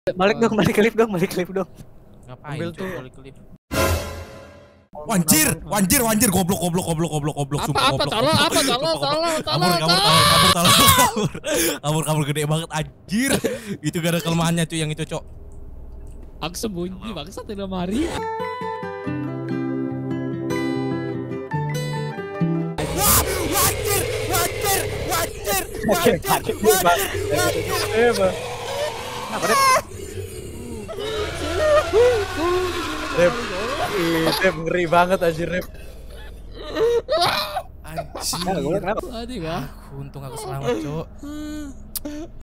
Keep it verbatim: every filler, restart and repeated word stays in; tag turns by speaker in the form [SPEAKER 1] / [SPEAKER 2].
[SPEAKER 1] Balik dong, balik ke lift dong, balik ke lift dong.
[SPEAKER 2] Ngapain
[SPEAKER 3] Ambil
[SPEAKER 2] tuh
[SPEAKER 3] tuh.
[SPEAKER 2] balik ke lift?
[SPEAKER 4] Wanjir, wanjir, wanjir, goblok, goblok, goblok, goblok, goblok,
[SPEAKER 3] Apa
[SPEAKER 4] sumpah,
[SPEAKER 3] apa
[SPEAKER 4] goblok,
[SPEAKER 3] tolong
[SPEAKER 4] goblok.
[SPEAKER 3] apa tolong
[SPEAKER 4] Goblok,
[SPEAKER 3] tolong
[SPEAKER 4] goblok.
[SPEAKER 3] tolong
[SPEAKER 4] Kabur, kabur,
[SPEAKER 3] tolong.
[SPEAKER 4] kabur, kabur, kabur, kabur, kabur, gede banget, anjir. Itu gak ada kelemahannya cuy yang itu, Cok.
[SPEAKER 3] Aku sembunyi bangsa di lemari.
[SPEAKER 4] Wah, wanjir, wanjir, wanjir,
[SPEAKER 1] Oke,
[SPEAKER 4] wanjir,
[SPEAKER 1] panik,
[SPEAKER 4] wanjir,
[SPEAKER 1] Bang.
[SPEAKER 4] wanjir.
[SPEAKER 1] Eh, Bang. Kenapa, Dep? Rep, ih, Rep ngeri banget anjir, Rep.
[SPEAKER 4] Anjir.
[SPEAKER 1] Nah, gue kenapa?
[SPEAKER 3] Aduh,
[SPEAKER 4] Untung aku selamat, Cok.